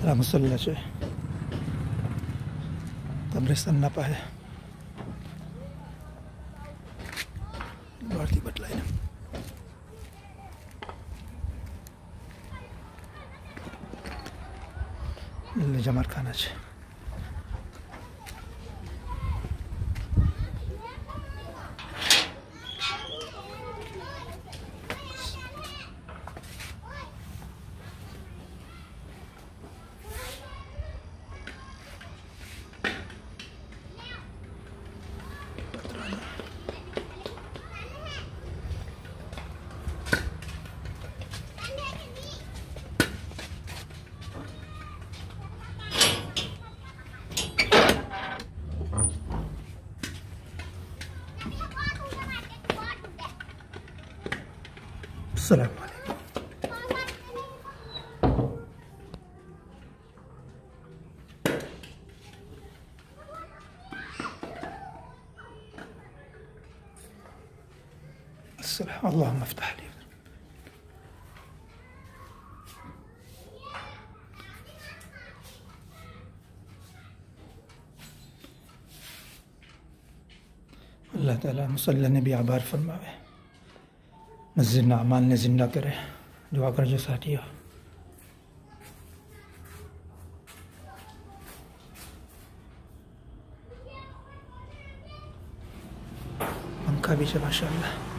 मुसल्लाचे कब्रिस्तान ना पाहे भारतीय बटलाइन जमार खाना छे। अस्सलाम वालेकुम। अल्लाहुम्मा अफ्तह ली। अल्लाह ताला मुसल्ला ने भी आभार फरमावे, मस्जिद ना अमाल ने जिंदा करे। दुआ करजो साथियों। पंखा भी है माशाअल्लाह।